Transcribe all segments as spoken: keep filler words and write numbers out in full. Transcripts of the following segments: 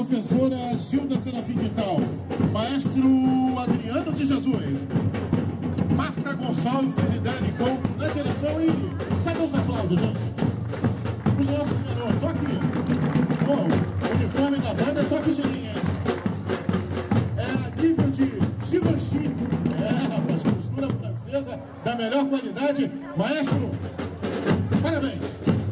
professora Gilda Serafim Quintal, maestro Adriano de Jesus, Marta Gonçalves e Lidane Gol na direção. E cadê os aplausos, gente? Os nossos garotos, olha aqui. Bom, o uniforme da banda é top de linha. É a nível de Givenchy. É, rapaz, costura francesa da melhor qualidade. Maestro, parabéns.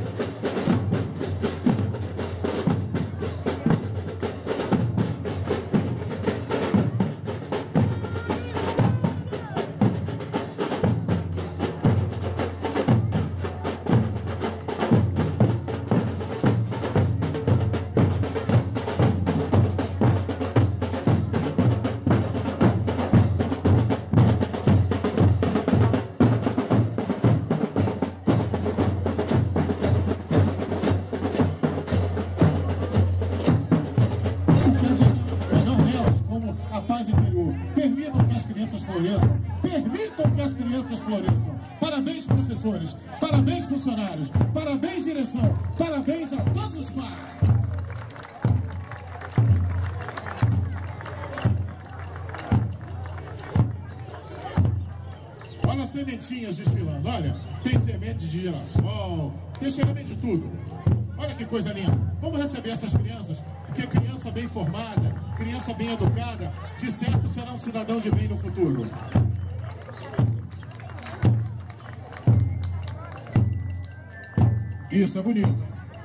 A paz interior. Permitam que as crianças floresçam. Permitam que as crianças floresçam. Parabéns, professores. Parabéns, funcionários. Parabéns, direção. Parabéns a todos os pais. Olha as sementinhas desfilando. Olha, tem semente de girassol, tem semente de tudo. Olha que coisa linda. Vamos receber essas crianças, porque criança bem formada, criança bem educada, de certo será um cidadão de bem no futuro. Isso é bonito.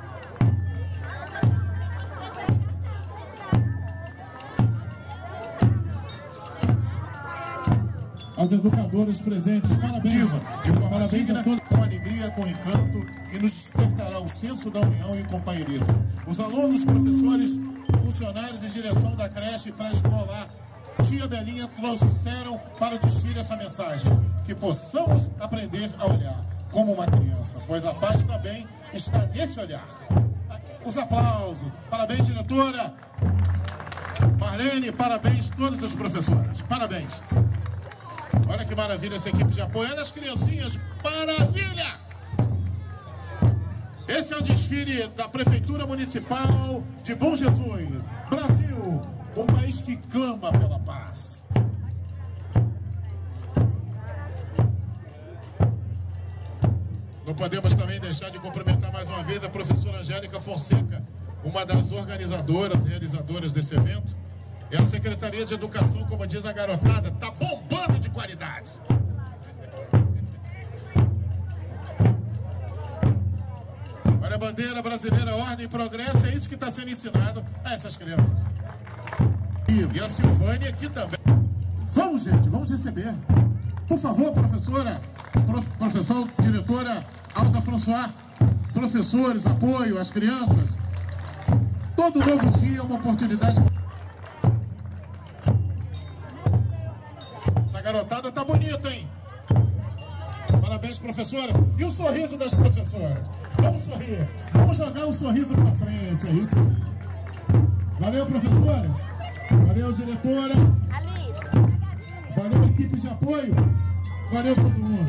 As educadoras presentes, parabéns. De forma parabéns digna, a todos. Com alegria, com encanto, e nos despertará o senso da união e companheirismo. Os alunos, professores, funcionários e direção da creche pré-escolar Tia Belinha trouxeram para o desfile essa mensagem: que possamos aprender a olhar como uma criança, pois a paz também está nesse olhar. Os aplausos. Parabéns, diretora. Marlene, parabéns todas as professoras. Parabéns. Olha que maravilha essa equipe de apoio. Olha as criancinhas. Maravilha! Esse é o desfile da Prefeitura Municipal de Bom Jesus. Brasil, um país que clama pela paz. Não podemos também deixar de cumprimentar mais uma vez a professora Angélica Fonseca, uma das organizadoras, realizadoras desse evento. E a Secretaria de Educação, como diz a garotada, tá bombando de qualidade. Olha a bandeira brasileira, ordem e progresso, é isso que está sendo ensinado a essas crianças. E a Silvânia aqui também. Vamos, gente, vamos receber. Por favor, professora, prof, professor, diretora Alda François, professores, apoio às crianças. Todo novo dia é uma oportunidade. Essa garotada tá bonita, hein? Parabéns, professoras. E o sorriso das professoras? Vamos sorrir. Vamos jogar um sorriso pra frente. É isso aí. Valeu, professoras. Valeu, diretora. Alice. Valeu, equipe de apoio. Valeu, todo mundo.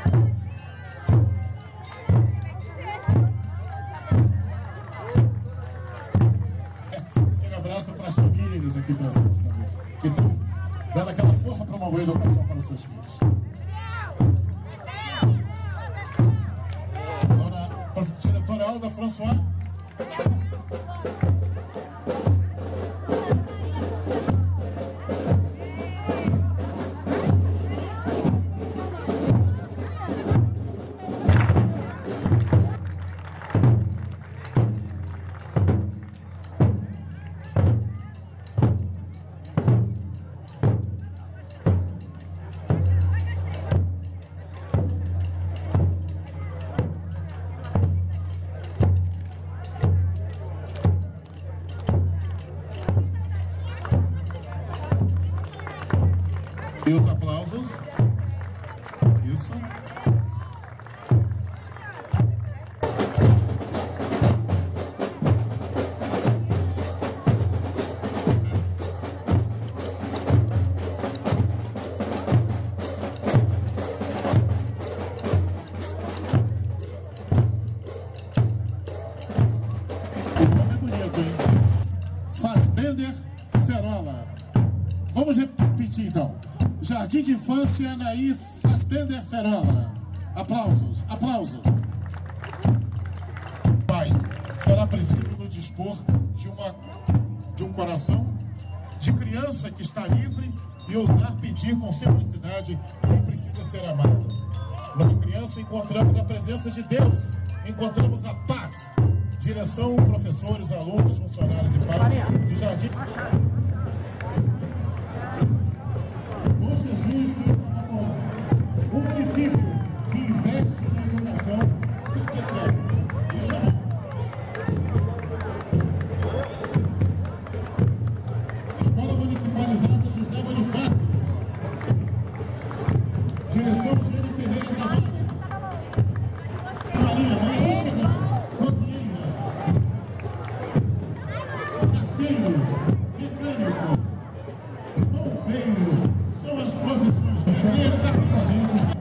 Aquele abraço para as famílias aqui presentes também, que estão dando aquela força para uma boa educação para os seus filhos. Dona diretora Alda François. E os aplausos. Isso. O nome é bonito, hein? Faz Jardim de Infância Anaí Fassbender Ferola. Aplausos, aplausos. Mas será preciso nos dispor de, uma, de um coração de criança que está livre e ousar pedir com simplicidade que precisa ser amado. Numa criança encontramos a presença de Deus, encontramos a paz. Direção, professores, alunos, funcionários e pais do Jardim. Bom Jesus do Itamapó, o município que investe na educação especial. Isso é bom. Escola Municipalizada José Bonifácio. Direção Gênio Ferreira Tavares. Maria, Maria, chegando. Cozinheira. Carteiro. Mecânico. Bombeiro. São as profissões. Pedreiros aqui com a gente.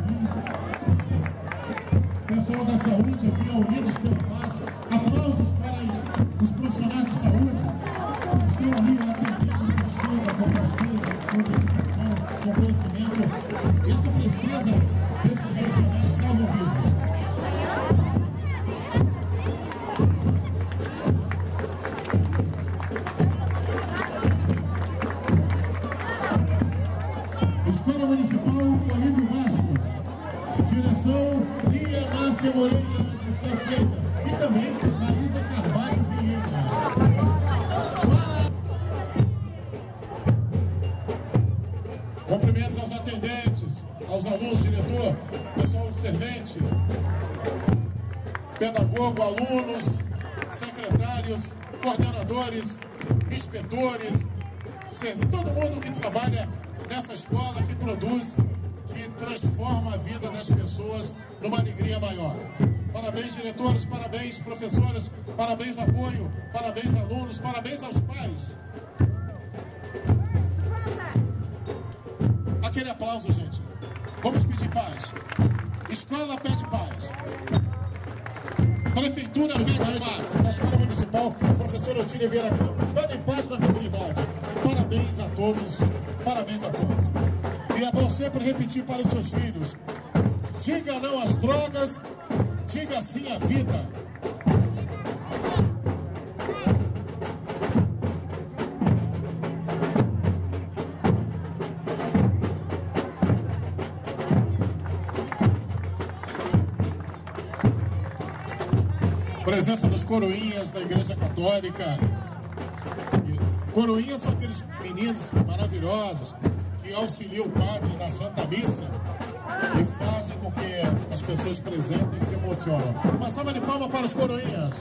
Pessoal da saúde aqui, unidos pelo passo. Aplausos para os profissionais de saúde. Estão ali atendendo com chega, com presteza, com dedicação, com conhecimento. E essa presteza desses profissionais salvam vidas. Escola Municipal Olívio Vasco. Direção Lia Márcia Moreira de Sá Freitas. E também Marisa Carvalho Vieira. Cumprimentos aos atendentes, aos alunos, diretor, pessoal servente, pedagogo, alunos, secretários, coordenadores, inspetores, todo mundo que trabalha nessa escola, que produz, que transforma a vida das pessoas numa alegria maior. Parabéns, diretores, parabéns, professores, parabéns, apoio, parabéns, alunos, parabéns aos pais. Aquele aplauso, gente. Vamos pedir paz. Escola pede paz. Prefeitura pede paz. Na Escola Municipal, professor Otília Vieira Campos. Pedem paz na comunidade. Parabéns a todos. Parabéns a todos. E é bom sempre repetir para os seus filhos. Diga não às drogas. Diga sim à vida. Presença dos coroinhas da Igreja Católica. Coroinhas são aqueles meninos maravilhosos que auxiliam o padre na Santa Missa e fazem com que as pessoas presentes se emocionam. Uma salva de palmas para os coroinhas.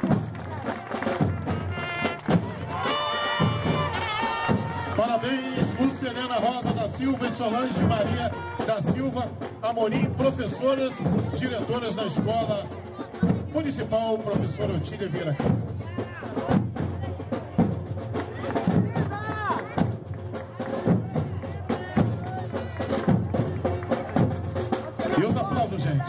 Parabéns, Lúcia Helena Rosa da Silva e Solange Maria da Silva Amorim, professoras, diretoras da Escola Municipal, professora Otília Vieira Campos. E os aplausos, gente.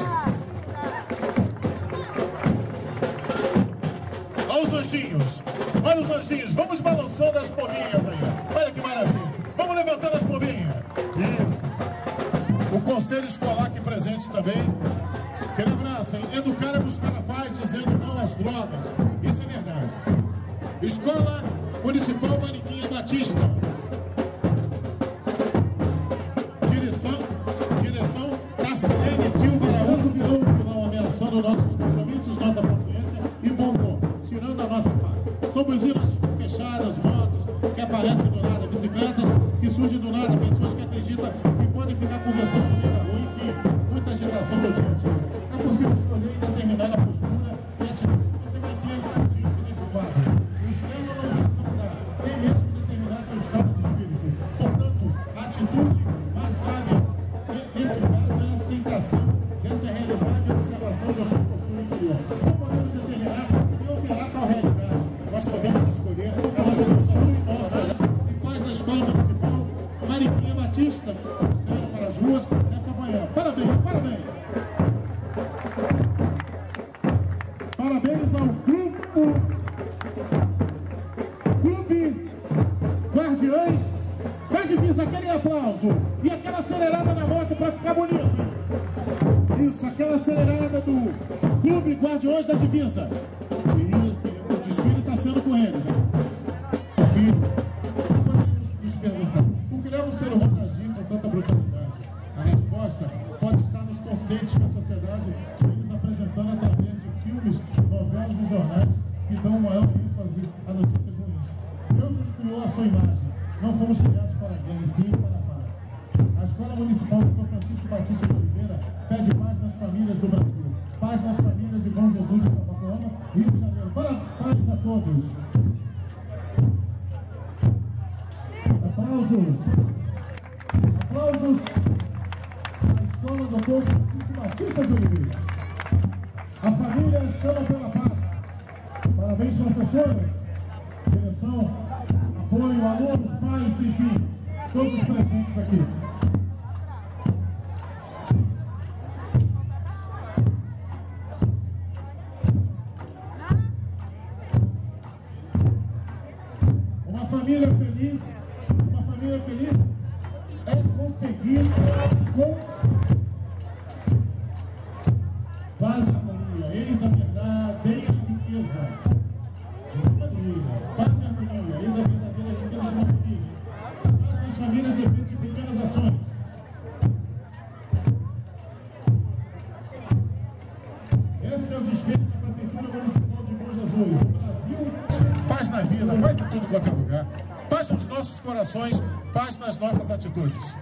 Olha os anjinhos. Olha os anjinhos. Vamos balançando as pombinhas aí. Olha que maravilha. Vamos levantando as pombinhas. Isso. O conselho escolar aqui presente também. Aquele abraço, hein? Educar é buscar a paz, dizendo não às drogas. Isso é verdade. Escola Municipal Mariquinha Batista. Direção, direção Tassilene Silva Araújo virou o final ameaçando nossos compromissos, nossa paciência e bombom, tirando a nossa paz. São buzinas fechadas, motos que aparecem do nada, bicicletas que surgem do nada, pessoas que acreditam que podem ficar conversando no meio da rua, enfim, muita agitação do dia a dia. É possível escolher e determinar a postura e a atitude que você vai ter diante desse quadro. O externo não dá, nem mesmo determinar seu estado de espírito. Portanto, a atitude mais sábia, nesse caso, é a aceitação dessa realidade e a observação da sua postura interior. Não podemos determinar e operar tal realidade. Nós podemos escolher a nossa postura e nossa e paz da Escola Municipal Mariquinha Batista, sério para as ruas nessa manhã. Parabéns, parabéns! Parabéns ao grupo Clube Guardiões da Divisa. Aquele aplauso e aquela acelerada na moto para ficar bonito. Isso, aquela acelerada do Clube Guardiões da Divisa. E o desfile está sendo com eles. Nos perguntar, o que leva o ser humano a agir com tanta brutalidade? A resposta pode estar nos conceitos que a sociedade vem nos apresentando através de filmes, novelas e jornais que dão maior ênfase a notícias ruins. Deus nos criou a sua imagem. Não fomos criados para a guerra, e sim para a paz. A Escola Municipal doutor Francisco Batista de Oliveira pede paz nas famílias do Brasil. Paz nas famílias de Bom Jesus e Copacabana, Rio de Janeiro. Para paz a todos. Aplausos. Aplausos à Escola doutor Francisco Batista de Oliveira. A família chama pela paz. Parabéns, professores, direção, apoio, alunos, pais, enfim, todos os presentes aqui. Uma família feliz, uma família feliz é conseguir com paz e harmonia, eis a verdadeira riqueza de uma família. Paz e harmonia, eis a verdadeira riqueza de uma família. Paz nas famílias depende de pequenas ações. Esse é o desfile da Prefeitura Municipal de Bom Jesus. O Brasil, paz na vida, paz em tudo quanto é lugar. Paz nos nossos corações, paz nas nossas atitudes.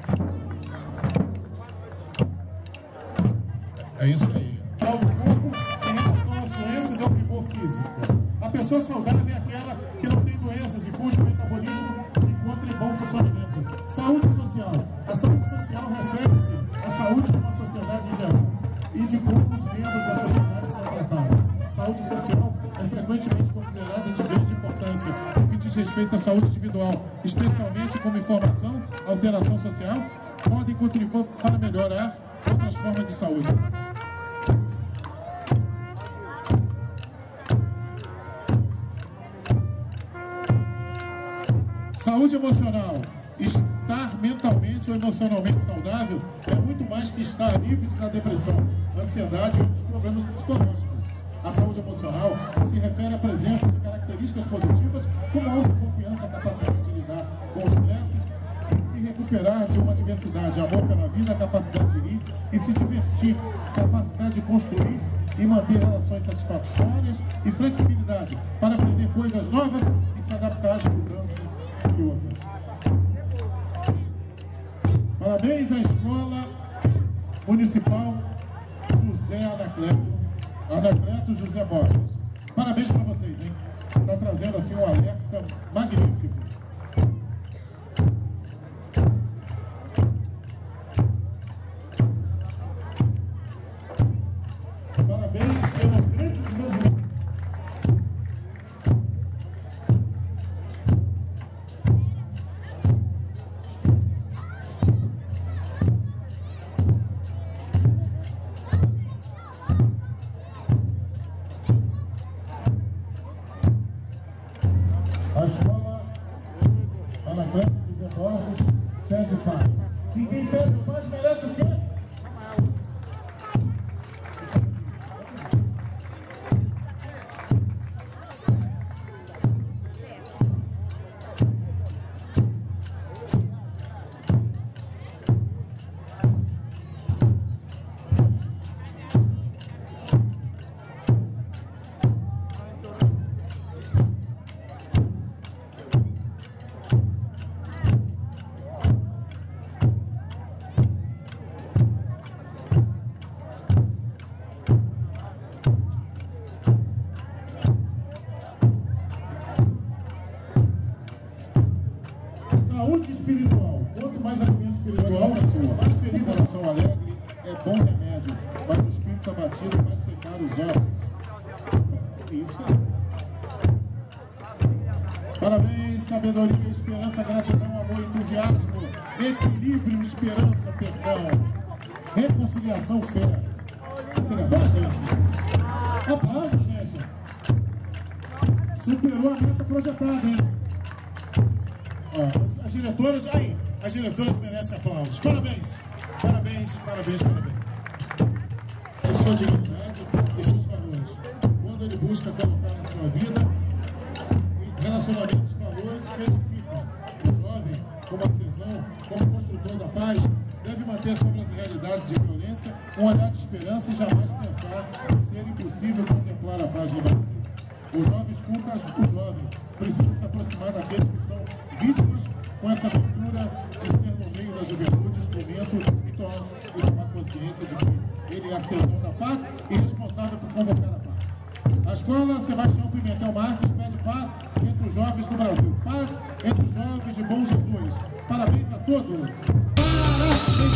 É isso aí. Para o corpo, em relação às doenças, é o vigor físico. A pessoa saudável é aquela que não tem doenças e cujo metabolismo se encontra em bom funcionamento. Saúde social. A saúde social refere-se à saúde de uma sociedade em geral e de como os membros da sociedade são tratados. Saúde social é frequentemente considerada de grande importância no que diz respeito à saúde individual, especialmente como informação, alteração social, podem contribuir para melhorar outras formas de saúde. Saúde emocional. Estar mentalmente ou emocionalmente saudável é muito mais que estar livre da depressão, ansiedade e outros problemas psicológicos. A saúde emocional se refere à presença de características positivas como autoconfiança, capacidade de lidar com o estresse e se recuperar de uma adversidade, amor pela vida, capacidade de rir e se divertir, capacidade de construir e manter relações satisfatórias e flexibilidade para aprender coisas novas e se adaptar às mudanças, entre outras. Parabéns à Escola Municipal José Anacleto, Anacleto José Borges. Parabéns para vocês, hein? Está trazendo assim um alerta magnífico. Parabéns pelo grande desenvolvimento. A Escola Anacleto José Borges pede paz. E quem pede paz merece o quê? Saúde espiritual. Quanto mais alimento espiritual, mais feliz, coração alegre é bom remédio, mas o espírito abatido faz secar os ossos. Isso aí. Parabéns, sabedoria, esperança, gratidão, amor, entusiasmo, equilíbrio, esperança, perdão, reconciliação, fé. Aplausos, gente. Superou a meta projetada, hein? Ó, as diretoras, aí, as diretoras merecem aplausos. Parabéns. Parabéns, parabéns, parabéns. A sua dignidade e seus valores. Quando ele busca colocar na sua vida relacionamentos, valores que edificam. O jovem, como artesão, como construtor da paz, deve manter sobre as realidades de violência um olhar de esperança e jamais pensar em ser impossível contemplar a paz no Brasil. O jovem escuta o jovem, precisa se aproximar daqueles que são vítimas com essa abertura de ser no meio da juventude instrumento e, to e tomar consciência de que ele é artesão da paz e responsável por convocar a paz. A escola Sebastião Pimentel Marques pede paz entre os jovens do Brasil. Paz entre os jovens de Bom Jesus. Parabéns a todos. Parabéns.